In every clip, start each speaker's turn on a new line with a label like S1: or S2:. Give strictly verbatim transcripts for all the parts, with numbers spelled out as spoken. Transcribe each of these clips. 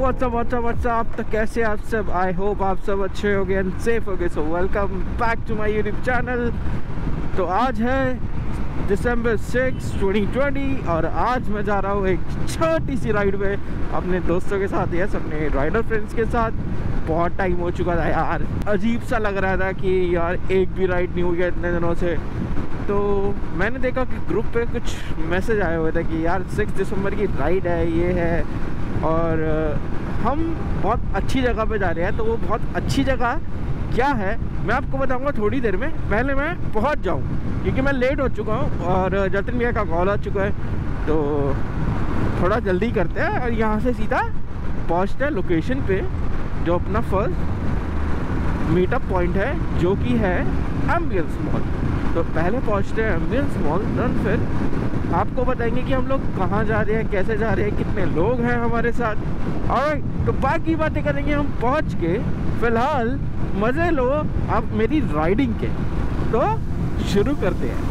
S1: WhatsApp WhatsApp WhatsApp तो कैसे आप सब? आई होप आप सब अच्छे होंगे एंड सेफ होंगे। So welcome back to my YouTube channel. तो आज है दिसंबर सिक्स ट्वेंटी ट्वेंटी और आज मैं जा रहा हूँ एक छोटी सी राइड पे अपने दोस्तों के साथ, यस अपने राइडर फ्रेंड्स के साथ। बहुत टाइम हो चुका था यार, अजीब सा लग रहा था कि यार एक भी राइड नहीं हुई है इतने दिनों से। तो मैंने देखा कि ग्रुप पे कुछ मैसेज आए हुए थे कि यार सिक्स दिसंबर की राइड है, ये है और हम बहुत अच्छी जगह पे जा रहे हैं। तो वो बहुत अच्छी जगह क्या है मैं आपको बताऊंगा थोड़ी देर में। पहले मैं पहुंच जाऊं क्योंकि मैं लेट हो चुका हूं और जतिन भैया का कॉल आ चुका है। तो थोड़ा जल्दी करते हैं और यहाँ से सीधा पहुँचते हैं लोकेशन पे, जो अपना फर्स्ट मीटअप पॉइंट है, जो कि है एम्बियंस मॉल। तो पहले पहुंचते हैं एम्बियंस मॉल, देन फिर आपको बताएंगे कि हम लोग कहाँ जा रहे हैं, कैसे जा रहे हैं, कितने लोग हैं हमारे साथ। और तो बाकी बातें करेंगे हम पहुंच के। फिलहाल मज़े लो आप मेरी राइडिंग के। तो शुरू करते हैं।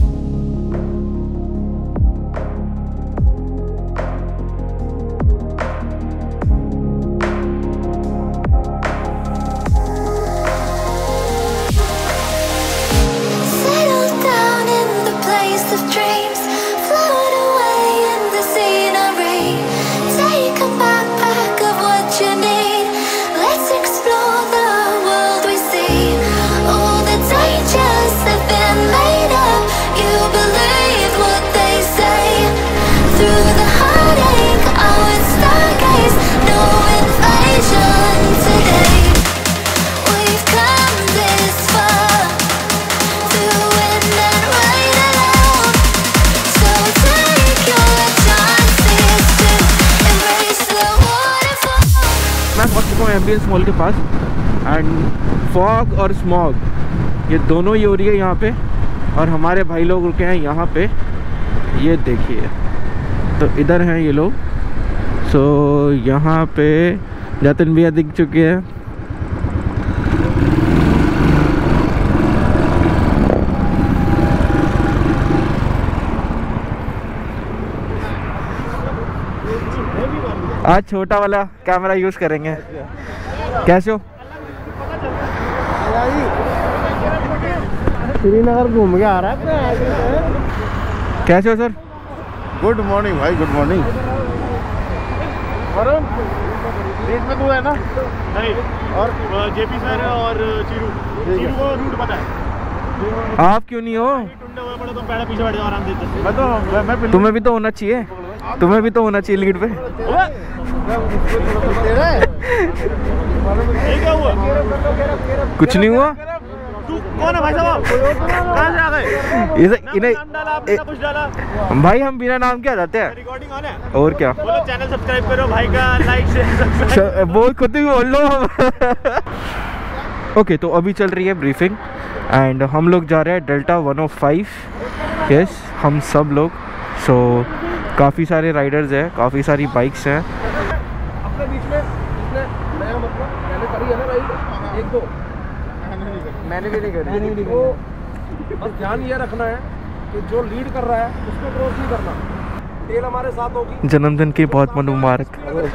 S1: एम्बियंस मॉल के पास एंड फॉग और स्मॉग ये दोनों ही हो रही है यहाँ पे, और हमारे भाई लोग रुके हैं यहाँ पे, ये देखिए। तो इधर हैं ये लोग। सो यहाँ पे जतिन भैया दिख चुके हैं। आज छोटा वाला कैमरा यूज करेंगे। कैसे हो?
S2: श्रीनगर घूम के आ रहा है।
S1: कैसे हो सर?
S2: गुड मॉर्निंग भाई, गुड मॉर्निंग। वरुण रेट में तू है ना?
S3: नहीं, और जेपी सर और चीरू चीरू को रूट पता है।
S1: आप क्यों नहीं हो?
S3: पड़े तो पैर पीछे बैठ जाओ आराम से।
S2: मैं तो मैं, मैं
S1: तुम्हें भी तो होना चाहिए, तुम्हें भी तो होना चाहिए लीड पे।
S3: क्या हुआ?
S1: कुछ नहीं हुआ।
S3: तू कौन है भाई साहब? कहाँ से आ गए?
S1: इसे इन्हें
S3: डाला आपने कुछ डाला?
S1: भाई हम बिना नाम क्या जाते हैं।
S3: रिकॉर्डिंग ऑन है
S1: और क्या?
S3: बोलो चैनल सब्सक्राइब करो भाई का, लाइक शेयर
S1: बोल खुद भी बोल लो। ओके तो अभी चल रही है ब्रीफिंग एंड हम लोग जा रहे हैं Delta one O five. Yes हम सब लोग। सो काफ़ी सारे राइडर्स हैं, काफ़ी सारी बाइक्स हैं।
S2: अपने बीच में इसने नया मतलब मैंने करी है ना राइड एक दो,
S1: मैंने भी नहीं करी।
S2: तो बस ध्यान ये रखना है कि जो लीड कर रहा है उसको क्रॉस नहीं करना। टेल हमारे साथ होगी।
S1: जन्मदिन की बहुत बहुत मुबारक।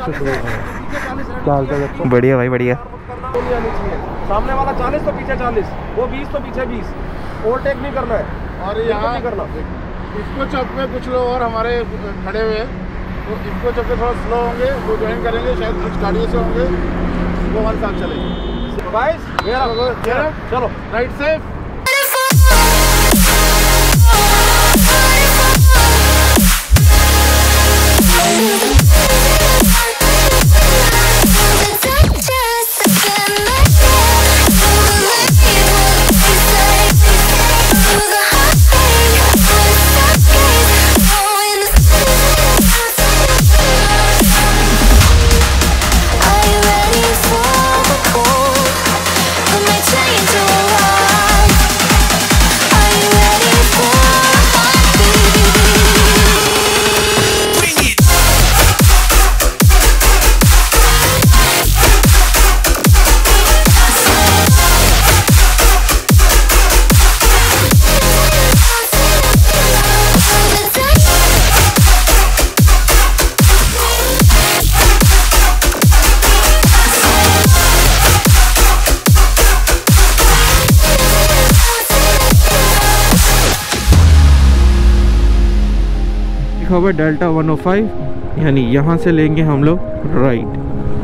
S1: बढ़िया भाई बढ़िया।
S2: सामने वाला चालीस तो पीछे चालीस, वो बीस तो पीछे बीस। ओवरटेक नहीं करना है और यहाँ नहीं करना। इसको चौक पे कुछ लोग और हमारे खड़े हुए हैं, तो इसको चौक पे थोड़ा स्लो होंगे, वो ज्वाइन करेंगे, शायद कुछ गाड़ियों से होंगे, वो हमारे साथ चलेंगे। गाइस चलो ride safe.
S4: Are you ready for the cold? Put my chain to a wall.
S1: लिखा हुआ है डेल्टा वन ओ फाइव, यानी यहाँ से लेंगे हम लोग राइट।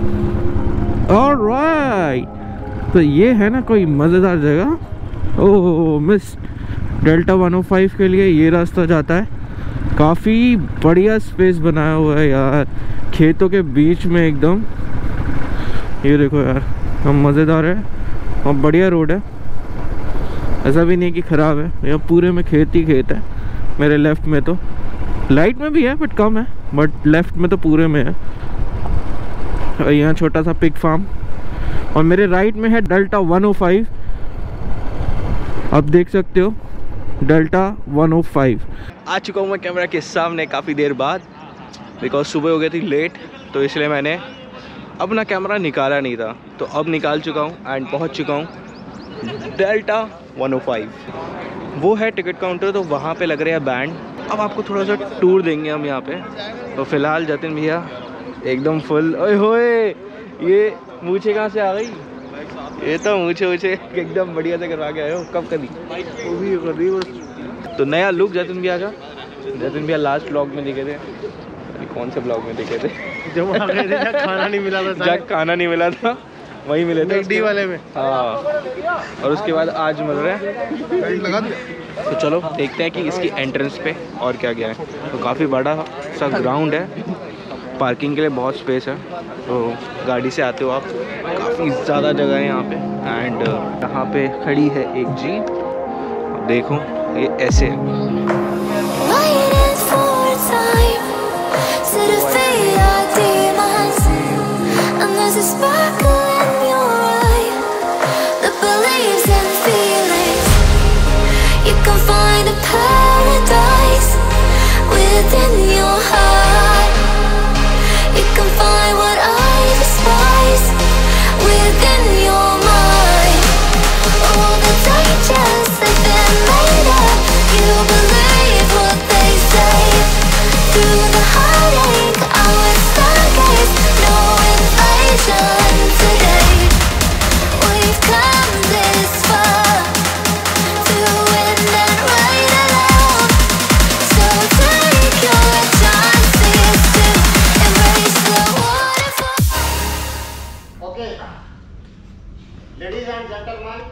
S1: ऑलराइट, तो ये है ना कोई मज़ेदार जगह। Oh miss, Delta one O five के लिए ये रास्ता जाता है। काफ़ी बढ़िया स्पेस बनाया हुआ है यार, खेतों के बीच में एकदम। ये देखो यार, हम मज़ेदार है और बढ़िया रोड है, ऐसा भी नहीं कि ख़राब है। यहाँ पूरे में खेत ही खेत है। मेरे लेफ़्ट में तो लाइट में भी है बट कम है, बट लेफ़्ट में तो पूरे में है। और यहाँ छोटा सा पिग फार्म, और मेरे राइट में है डेल्टा वन ओ फाइव। आप देख सकते हो डेल्टा वन ओ फाइव। आ चुका हूँ मैं कैमरा के सामने काफ़ी देर बाद, बिकॉज सुबह हो गई थी लेट, तो इसलिए मैंने अपना कैमरा निकाला नहीं था। तो अब निकाल चुका हूँ एंड पहुँच चुका हूँ डेल्टा वन ओ फाइव। वो है टिकट काउंटर, तो वहाँ पे लग रहा है बैंड। अब आपको थोड़ा सा टूर देंगे हम यहाँ पे। तो फिलहाल जतिन भैया एकदम फुल, ओए होए ये मूछे कहाँ से आ गई? ये तो मूछे मूछे एकदम बढ़िया से करवा के आए हो। कब करी? वो भी कर रही बस। तो नया लुक जतिन भैया का। जतिन भैया लास्ट ब्लॉग में दिखे थे, कौन से ब्लॉग में दिखे थे?
S3: जब खाना नहीं मिला था,
S1: जब खाना नहीं मिला था वही मिले थे
S3: डी वाले में।
S1: हाँ, और उसके बाद आज मिल रहे हैं। तो चलो देखते हैं कि इसकी एंट्रेंस पे और क्या क्या है। तो काफ़ी बड़ा सा ग्राउंड है, पार्किंग के लिए बहुत स्पेस है। तो गाड़ी से आते हो आप, काफ़ी ज़्यादा जगह है यहाँ पे। एंड यहाँ पे खड़ी है एक जीप, देखो ये ऐसे है।
S4: लेडीज एंड जेंटलमैन,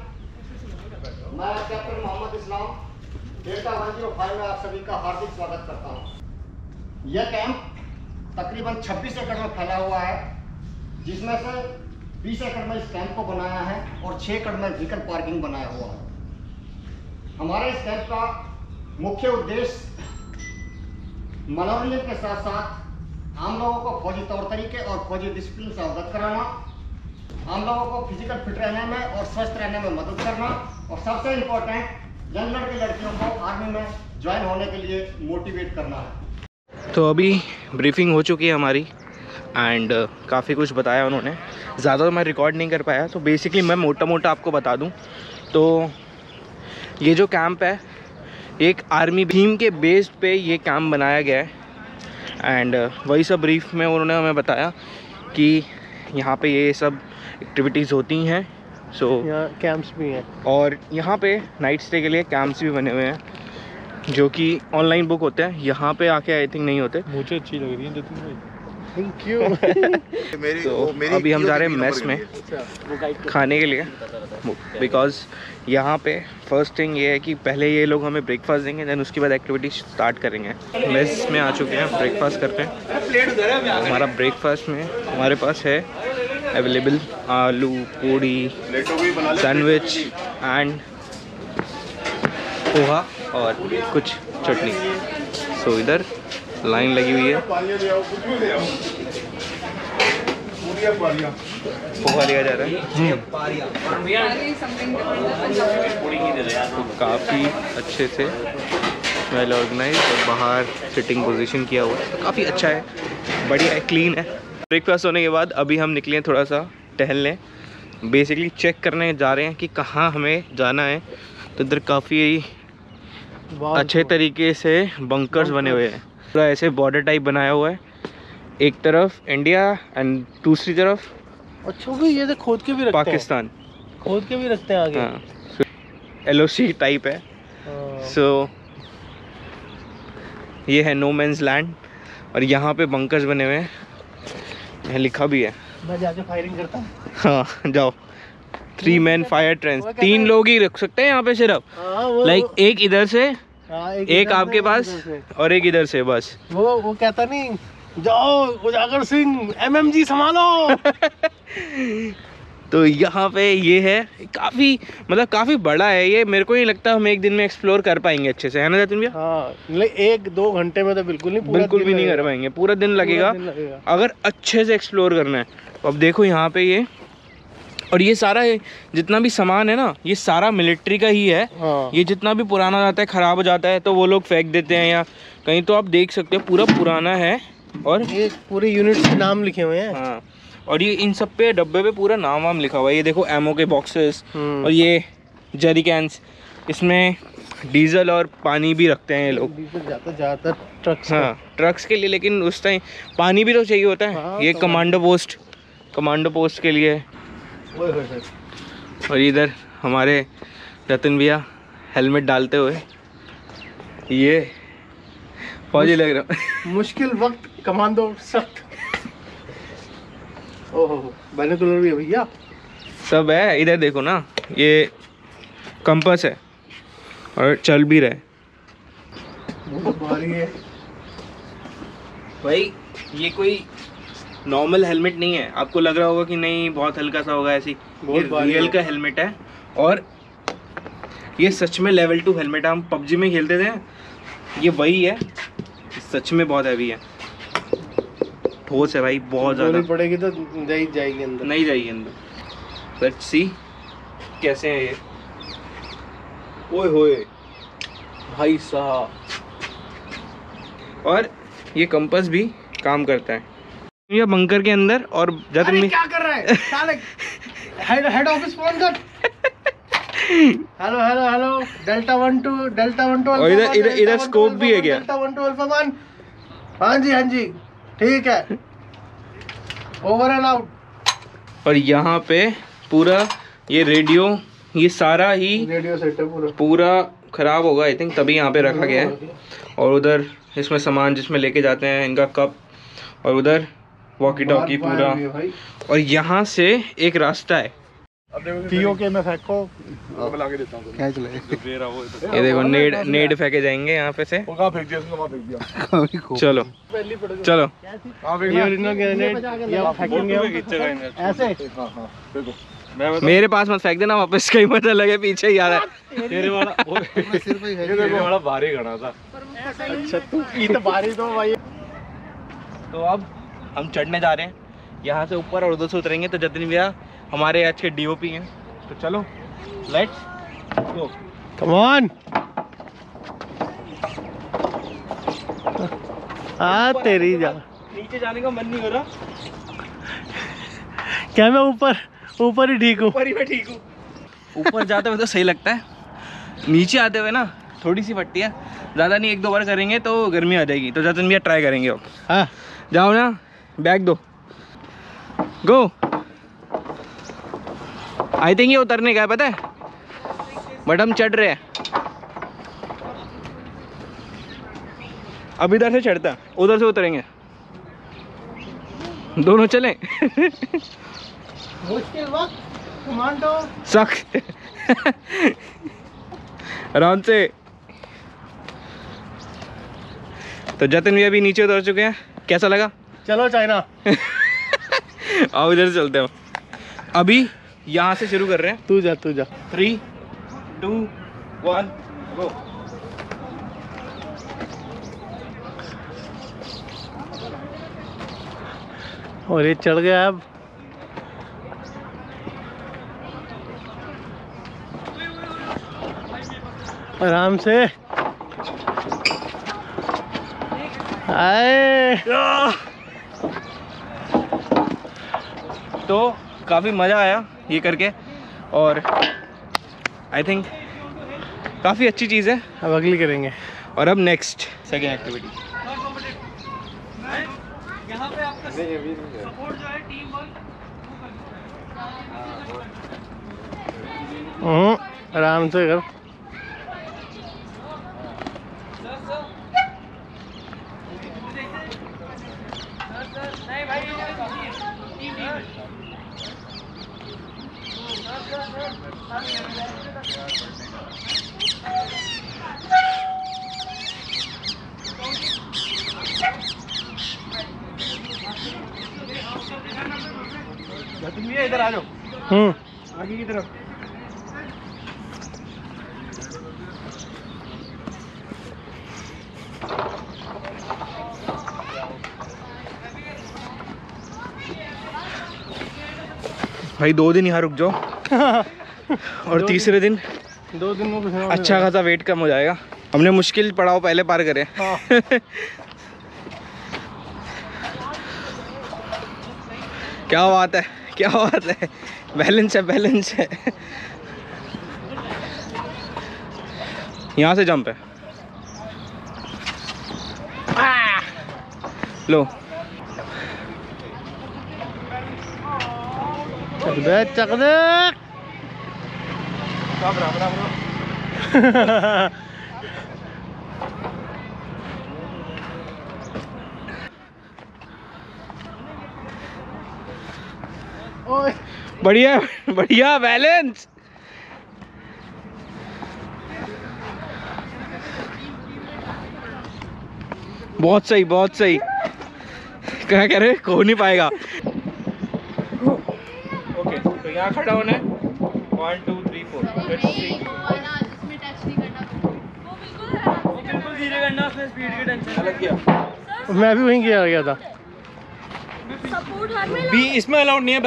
S4: मैं captain Mohammad Islam Delta one O five में आप सभी का हार्दिक स्वागत करता हूं। यह कैंप तकरीबन छब्बीस एकड़ में फैला हुआ है, जिसमें से बीस एकड़ में इस कैंप को बनाया है और छह एकड़ में व्हीकल पार्किंग बनाया हुआ है। हमारे इस कैंप का मुख्य उद्देश्य मनोरंजन के साथ साथ आम लोगों को फौजी तौर तरीके और फौजी डिसिप्लिन से अवगत कराना, आम लोगों को फिजिकल फिट रहने में और स्वस्थ रहने में मदद करना, और सबसे इम्पोर्टेंट यंग लड़के लड़कियों को आर्मी में ज्वाइन होने के लिए मोटिवेट करना है।
S1: तो अभी ब्रीफिंग हो चुकी है हमारी एंड uh, काफ़ी कुछ बताया उन्होंने। ज़्यादा तो मैं रिकॉर्ड नहीं कर पाया, तो बेसिकली मैं मोटा मोटा आपको बता दूं तो ये जो कैंप है एक आर्मी थीम के बेस्ड पे ये कैंप बनाया गया है। एंड uh, वही सब ब्रीफ में उन्होंने हमें बताया कि यहाँ पे ये सब एक्टिविटीज़ होती हैं। सो so,
S3: यहाँ कैंप्स भी हैं, और
S1: यहाँ पे नाइट स्टे के लिए कैंप्स भी बने हुए हैं जो कि ऑनलाइन बुक होते हैं। यहाँ पे आके आई थिंक नहीं होते।
S3: मुझे अच्छी लग रही है जतिन भाई, थैंक यू।
S2: मेरी
S1: तो
S2: वो मेरी
S1: अभी हम जा रहे हैं मेस में खाने के लिए, बिकॉज यहाँ पे फर्स्ट थिंग ये है कि पहले ये लोग हमें ब्रेकफास्ट देंगे, देन उसके बाद एक्टिविटी स्टार्ट करेंगे। मेस में आ चुके हैं, ब्रेकफास्ट करते हैं। हमारा ब्रेकफास्ट में हमारे पास है अवेलेबल आलू पूड़ी, सैंडविच एंड पोहा और कुछ चटनी। सो so, इधर लाइन लगी हुई है, पोहा लिया जा रहा है। तो काफ़ी अच्छे से वेल ऑर्गेनाइज और बाहर सिटिंग पोजीशन किया हुआ है, तो काफ़ी अच्छा है, बढ़िया है, क्लीन है। ब्रेकफास्ट होने के बाद अभी हम निकले थोड़ा सा टहलने, बेसिकली चेक करने जा रहे हैं कि कहाँ हमें जाना है। तो इधर काफ़ी अच्छे तरीके से बंकर्स बने हुए हैं, पूरा ऐसे बॉर्डर टाइप बनाया हुआ है, एक तरफ इंडिया एंड दूसरी तरफ
S3: अच्छा भाई ये तो खोद के भी रखते
S1: पाकिस्तान
S3: हैं। खोद के भी रखते हैं आगे।
S1: हाँ, एल ओ सी टाइप है। सो so, ये है नो मैंस लैंड और यहाँ पे बंकर्स बने हुए हैं, यहाँ लिखा भी है।
S3: मैं जाके फायरिंग करता हूँ।
S1: हाँ जाओ। थ्री मैन फायर ट्रेंच, तीन लोग ही रख सकते हैं यहाँ पे सिर्फ, लाइक एक इधर से, एक, एक आपके पास और एक इधर से, बस।
S3: वो वो कहता नहीं, जाओ उजागर सिंह एमएमजी संभालो।
S1: तो यहाँ पे ये है, काफ़ी मतलब काफ़ी बड़ा है ये। मेरे को नहीं लगता हम एक दिन में एक्सप्लोर कर पाएंगे अच्छे से, है ना जतिन भैया?
S3: हाँ, एक दो घंटे में तो बिल्कुल नहीं,
S1: बिल्कुल भी नहीं कर पाएंगे, पूरा दिन लगेगा अगर अच्छे से एक्सप्लोर करना है। तो अब देखो यहाँ पे ये, और ये सारा है जितना भी सामान है ना, ये सारा मिलिट्री का ही है।
S3: हाँ।
S1: ये जितना भी पुराना जाता है, ख़राब हो जाता है तो वो लोग फेंक देते हैं या कहीं, तो आप देख सकते हो पूरा पुराना है और
S3: ये पूरे यूनिट के नाम लिखे हुए हैं।
S1: हाँ, और ये इन सब पे डब्बे पे पूरा नाम वाम लिखा हुआ है। ये देखो एमओ के बॉक्सेस और ये जेरी कैंस, इसमें डीजल और पानी भी रखते हैं ये लोग।
S3: डीजल जाता ज़्यादातर ट्रक्स,
S1: हाँ ट्रक्स के लिए, लेकिन उस टाइम पानी भी तो चाहिए होता है।
S3: हाँ,
S1: ये
S3: तो
S1: कमांडो पोस्ट, कमांडो पोस्ट के लिए। और इधर हमारे रतन भैया हेलमेट डालते हुए, ये फौजी लग रहा।
S3: मुश्किल वक्त कमांडो सख्त। ओहो बाइनोकुलर भी है भैया,
S1: सब है। इधर देखो ना, ये कंपास है और चल भी रहा है।
S3: बहुत भारी है
S1: भाई, ये कोई नॉर्मल हेलमेट नहीं है। आपको लग रहा होगा कि नहीं बहुत हल्का सा होगा, ऐसी, ये रियल का हेलमेट है। और ये सच में लेवल टू हेलमेट है। हम पबजी में खेलते थे, ये वही है, सच में बहुत हैवी है, ठोस है भाई, बहुत ज़्यादा।
S3: पड़ेगी तो नहीं जाएगी अंदर,
S1: नहीं जाएगी अंदर। लेट्स सी कैसे है ये। ओए होए भाई साहब। और ये कंपास भी काम करता है। ये बंकर के अंदर, और जब
S3: अरे क्या कर रहा है साले, हेड हेड ऑफिस फोन कर। Hello hello hello, Delta one two Delta one two.
S1: और इधर इधर इधर स्कोप भी है क्या?
S3: Delta one two alpha one. हाँ जी हाँ जी ठीक है, ओवर एंड आउट।
S1: और यहाँ पे पूरा ये रेडियो, ये सारा ही
S3: रेडियो सेटअप पूरा
S1: पूरा खराब होगा आई थिंक, तभी यहाँ पे रखा गया है। और उधर इसमें सामान जिसमें लेके जाते हैं, इनका कप, और उधर वॉकी टॉकी पूरा। और यहाँ से एक रास्ता है,
S3: पीओ के मैं फेंको बुला के देता हूँ। क्या चले
S1: ये देखो नेड नेड फेंके जाएंगे यहाँ पे से।
S3: वो कहाँ फेंक दिया, उसने वहाँ फेंक दिया।
S1: चलो चलो
S3: ये ओरिजिनल ग्रेनेड ये फेंकेंगे ऐसे। हाँ हाँ फेंको।
S1: मेरे पास मत फेंक देना वापस, कहीं पता लगे पीछे ही आ रहा है।
S3: तेरे वाला ये देखो बड़ा भारी घना था। अच्छा तू इतना भारी तो भाई।
S1: तो अब हम चढ़ने जा रहे हैं यहाँ से ऊपर, और उधर से उतरेंगे। तो जतिन भैया हमारे आज के डीओपी हैं, तो चलो लेट्स गो।
S3: Come on. आ तेरी जा,
S1: नीचे जाने का मन नहीं हो रहा।
S3: क्या मैं ऊपर ऊपर ही ठीक हूँ?
S1: ऊपर ही मैं ठीक हूँ। ऊपर जाते हुए तो सही लगता है, नीचे आते हुए ना थोड़ी सी फटती है। ज़्यादा नहीं, एक दो बार करेंगे तो गर्मी आ जाएगी। तो जतिन भैया ट्राई करेंगे अब।
S3: हाँ
S1: जाओ ना, बैग दो, गो। आई थिंक ये उतरने का है, पता है, बट हम चढ़ रहे हैं। अब इधर से चढ़ता, उधर से उतरेंगे, दोनों चलें।
S3: मुश्किल वक्त कमांडो
S1: सख्त। आराम से। तो जतिन भी अभी नीचे उतर चुके हैं, कैसा लगा?
S3: चलो चाइना।
S1: आओ इधर से चलते हो। अभी यहाँ से शुरू कर रहे हैं।
S3: तू जा तू जा।
S1: Three two one go.
S3: और ये चढ़ गया अब। आराम से आए।
S1: तो काफ़ी मज़ा आया ये करके, और आई थिंक काफ़ी अच्छी चीज़ है।
S3: अब अगली करेंगे।
S1: और अब नेक्स्ट सेकेंड एक्टिविटी। यहाँ पे आपका सपोर्ट जो है टीम वर्क।
S3: आराम से कर।
S1: तुम भी इधर आ जाओ।
S3: हम्म
S1: आगे की तरफ। भाई दो दिन यहाँ रुक जाओ और तीसरे दिन
S3: दो दिन में कुछ ना
S1: अच्छा खासा वेट कम हो जाएगा। हमने मुश्किल पड़ाव पहले पार करे।
S3: हाँ।
S1: क्या बात है, क्या बात है, बैलेंस है, बैलेंस है। यहाँ से जंप है। आ! लो
S3: चक दे चक दे।
S1: बढ़िया बढ़िया बैलेंस। बहुत सही, बहुत सही। क्या कह रहे, हो नहीं पाएगा। ओके तो यहाँ खड़ा होना है। One two three four. Let's see. बिल्कुल धीरे करना, उसमें स्पीड की टेंशन लग गया।
S3: मैं भी वहीं गया गया था।
S1: बी इसमें अलाउड नहीं है।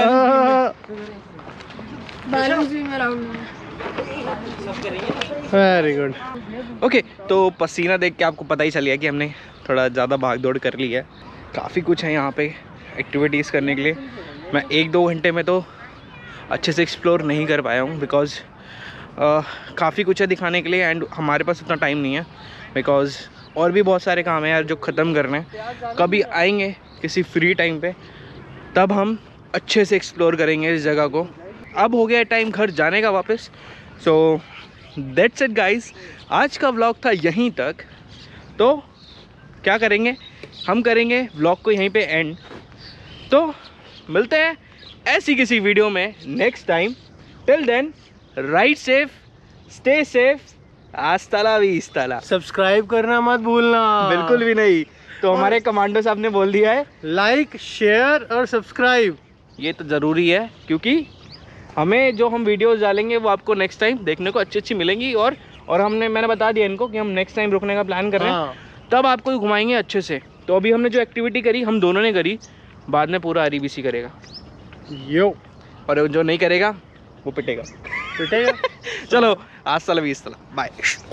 S5: बैलेंस भी में अलाउड नहीं है।
S3: Very good.
S1: ओके तो पसीना देख के आपको पता ही चल गया कि हमने थोड़ा ज़्यादा भाग दौड़ कर ली है। काफ़ी कुछ है यहाँ पे एक्टिविटीज़ करने के लिए। मैं एक दो घंटे में तो अच्छे से एक्सप्लोर नहीं कर पाया हूँ बिकॉज़ काफ़ी कुछ है दिखाने के लिए एंड हमारे पास उतना टाइम नहीं है बिकॉज़ और भी बहुत सारे काम हैं यार जो ख़त्म करने हैं। कभी आएंगे किसी फ्री टाइम पे तब हम अच्छे से एक्सप्लोर करेंगे इस जगह को। अब हो गया टाइम घर जाने का वापस। सो दैट्स इट गाइस, आज का व्लॉग था यहीं तक। तो क्या करेंगे, हम करेंगे व्लॉग को यहीं पे एंड। तो मिलते हैं ऐसी किसी वीडियो में next time. Till then ride safe, stay safe, हasta la vista।
S3: सब्सक्राइब करना मत भूलना।
S1: बिल्कुल भी नहीं। तो हमारे कमांडो साहब ने बोल दिया है
S3: लाइक शेयर और सब्सक्राइब।
S1: ये तो ज़रूरी है क्योंकि हमें जो हम वीडियोस डालेंगे वो आपको नेक्स्ट टाइम देखने को अच्छी अच्छी मिलेंगी। और और हमने मैंने बता दिया इनको कि हम नेक्स्ट टाइम रुकने का प्लान कर रहे हैं।
S3: हाँ।
S1: तब आपको घुमाएंगे अच्छे से। तो अभी हमने जो एक्टिविटी करी हम दोनों ने करी, बाद में पूरा आरईबीसी करेगा।
S3: यो
S1: और जो नहीं करेगा वो पिटेगा।
S3: पिटेगा।
S1: चलो आज तला बीस तला बाय।